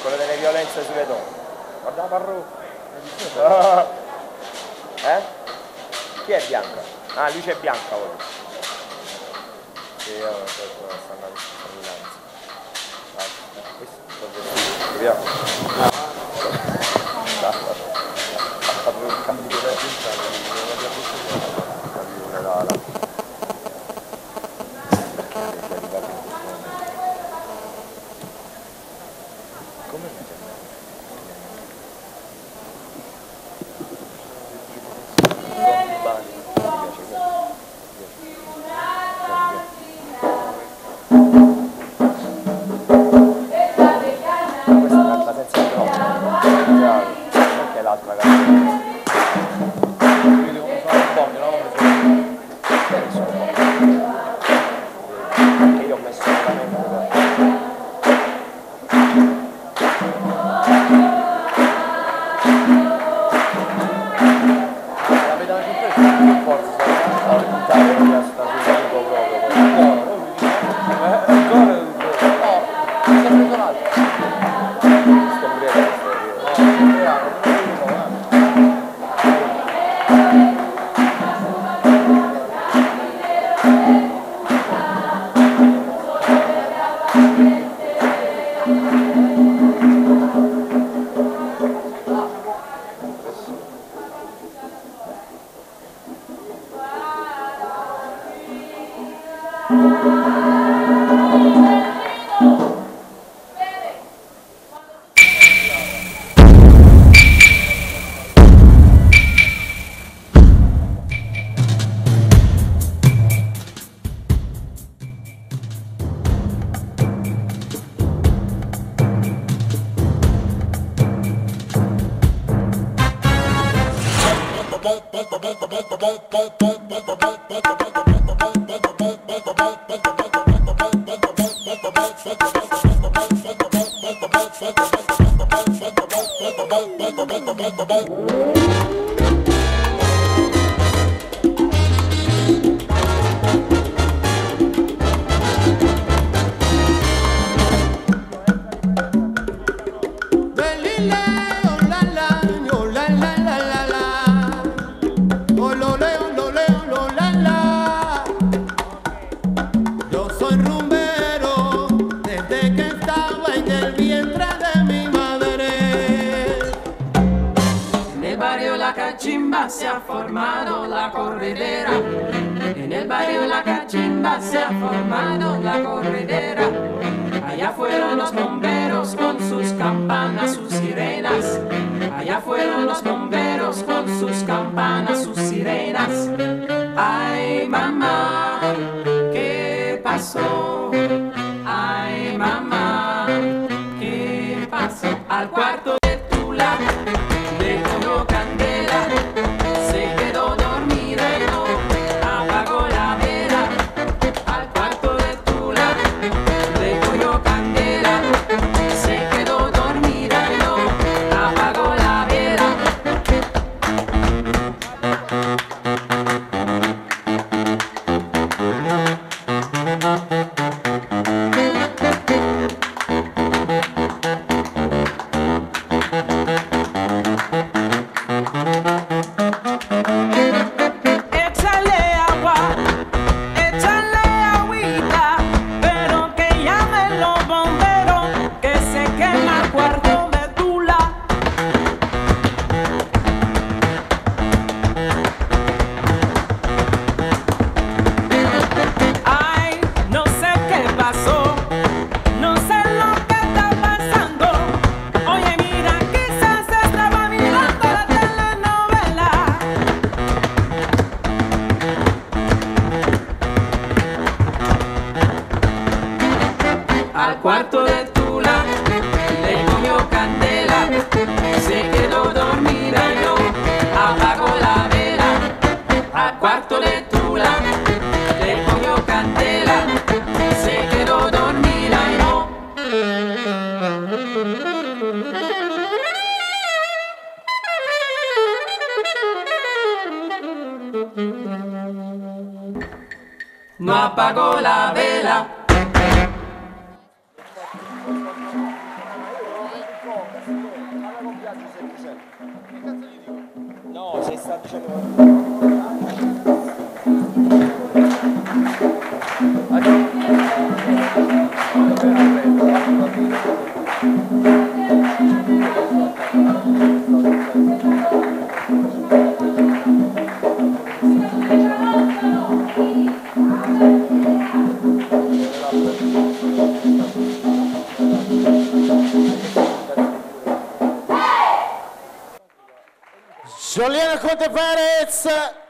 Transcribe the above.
Quello delle violenze sulle donne. Guarda la parrucca. Eh? Chi è Bianca? Ah, lui c'è Bianca ora. Sì, io non so come sta andando a Milano. Questo vediamo. La parrucca. Come mi sembra? Questa canta senza microfono. Perché l'altra canta? Quindi come sono un bombe, no? Perché sono un bombe? Perché io ho messo veramente la pedana centrale sta più forza, sta buttare via sta sul proprio ancora no, si è preso l'altro sto Se ha formado la corredera, en el barrio La Cachimba se ha formado la corredera. Allá fueron los bomberos con sus campanas, sus sirenas. Allá fueron los bomberos con sus campanas, sus sirenas. Ay, mamá, ¿qué pasó? Ay, mamá, ¿qué pasó? Al cuarto de Tula le cogió candela. Se quedó dormida y no apagó la vela. Al cuarto de Tula le cogió candela. Se quedó dormida y no apagó la vela. Al cuarto de Tula le cogió candela. Se quedó dormida y no apagó la vela. Al cuarto de Tula le cogió candela. Se quedó dormida y no. No apagó la vela. Che cazzo gli dico? No, se sta dicendo... Giuliano Conte Perez